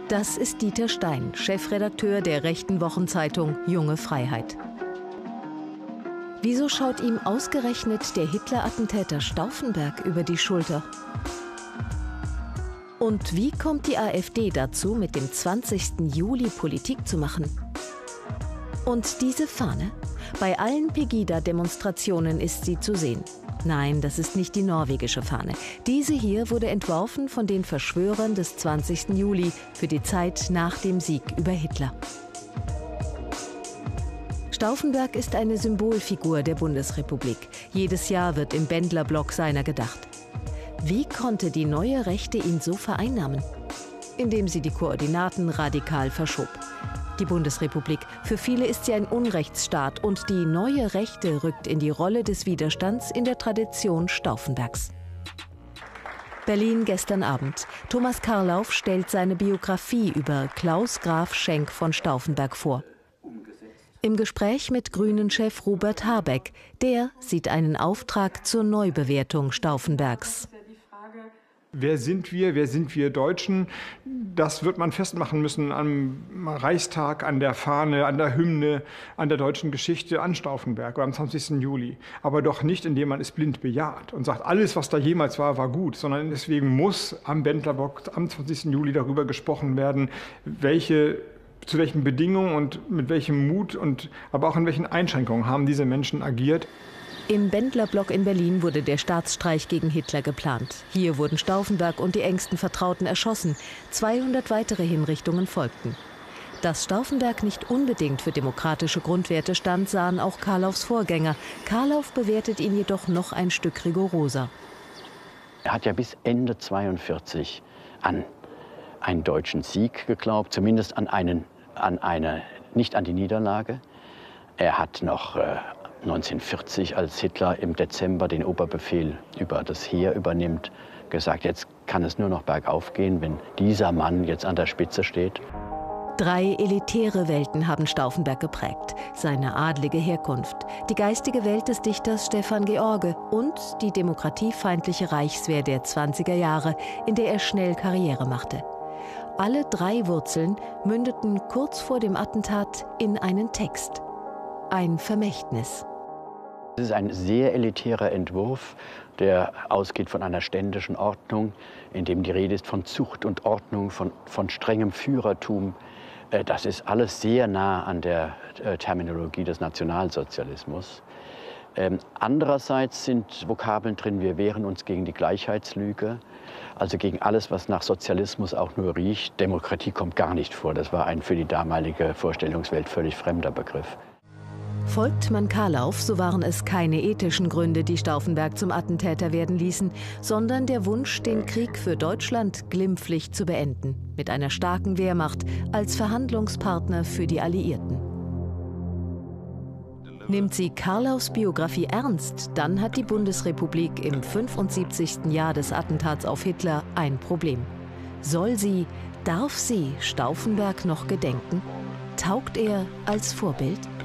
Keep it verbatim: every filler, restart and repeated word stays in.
Das ist Dieter Stein, Chefredakteur der rechten Wochenzeitung Junge Freiheit. Wieso schaut ihm ausgerechnet der Hitler-Attentäter Stauffenberg über die Schulter? Und wie kommt die AfD dazu, mit dem zwanzigsten Juli Politik zu machen? Und diese Fahne? Bei allen Pegida-Demonstrationen ist sie zu sehen. Nein, das ist nicht die norwegische Fahne. Diese hier wurde entworfen von den Verschwörern des zwanzigsten Juli für die Zeit nach dem Sieg über Hitler. Stauffenberg ist eine Symbolfigur der Bundesrepublik. Jedes Jahr wird im Bendlerblock seiner gedacht. Wie konnte die neue Rechte ihn so vereinnahmen? Indem sie die Koordinaten radikal verschob. Die Bundesrepublik, für viele ist sie ein Unrechtsstaat und die neue Rechte rückt in die Rolle des Widerstands in der Tradition Stauffenbergs. Berlin gestern Abend. Thomas Karlauf stellt seine Biografie über Klaus Graf Schenk von Stauffenberg vor. Im Gespräch mit Grünen-Chef Robert Habeck, der sieht einen Auftrag zur Neubewertung Stauffenbergs. Wer sind wir? Wer sind wir Deutschen? Das wird man festmachen müssen am Reichstag, an der Fahne, an der Hymne, an der deutschen Geschichte, an Stauffenberg oder am zwanzigsten Juli. Aber doch nicht, indem man es blind bejaht und sagt, alles, was da jemals war, war gut, sondern deswegen muss am Bendlerblock am zwanzigsten Juli darüber gesprochen werden, welche, zu welchen Bedingungen und mit welchem Mut und aber auch in welchen Einschränkungen haben diese Menschen agiert. Im Bendlerblock in Berlin wurde der Staatsstreich gegen Hitler geplant. Hier wurden Stauffenberg und die engsten Vertrauten erschossen. zweihundert weitere Hinrichtungen folgten. Dass Stauffenberg nicht unbedingt für demokratische Grundwerte stand, sahen auch Karlaufs Vorgänger. Karlauf bewertet ihn jedoch noch ein Stück rigoroser. Er hat ja bis Ende zweiundvierzig an einen deutschen Sieg geglaubt, zumindest an, einen, an eine, nicht an die Niederlage. Er hat noch äh, neunzehnhundertvierzig, als Hitler im Dezember den Oberbefehl über das Heer übernimmt, gesagt, jetzt kann es nur noch bergauf gehen, wenn dieser Mann jetzt an der Spitze steht. Drei elitäre Welten haben Stauffenberg geprägt. Seine adlige Herkunft, die geistige Welt des Dichters Stefan George und die demokratiefeindliche Reichswehr der zwanziger Jahre, in der er schnell Karriere machte. Alle drei Wurzeln mündeten kurz vor dem Attentat in einen Text. Ein Vermächtnis. Es ist ein sehr elitärer Entwurf, der ausgeht von einer ständischen Ordnung, in dem die Rede ist von Zucht und Ordnung, von, von strengem Führertum. Das ist alles sehr nah an der Terminologie des Nationalsozialismus. Ähm, andererseits sind Vokabeln drin, wir wehren uns gegen die Gleichheitslüge, also gegen alles, was nach Sozialismus auch nur riecht. Demokratie kommt gar nicht vor. Das war ein für die damalige Vorstellungswelt völlig fremder Begriff. Folgt man Karlauf, so waren es keine ethischen Gründe, die Stauffenberg zum Attentäter werden ließen, sondern der Wunsch, den Krieg für Deutschland glimpflich zu beenden, mit einer starken Wehrmacht als Verhandlungspartner für die Alliierten. Nimmt sie Karlaufs Biografie ernst, dann hat die Bundesrepublik im fünfundsiebzigsten Jahr des Attentats auf Hitler ein Problem. Soll sie, darf sie Stauffenberg noch gedenken? Taugt er als Vorbild?